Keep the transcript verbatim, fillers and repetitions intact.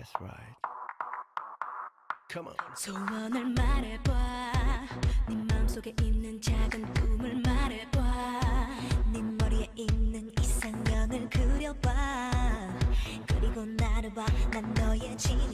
That's right. Come on. 소원을 말해봐. 네 맘속에 있는 작은 꿈을 말해봐. 네 머리에 있는 이상형을 그려봐. 그리고 나를 봐. 난 너의 진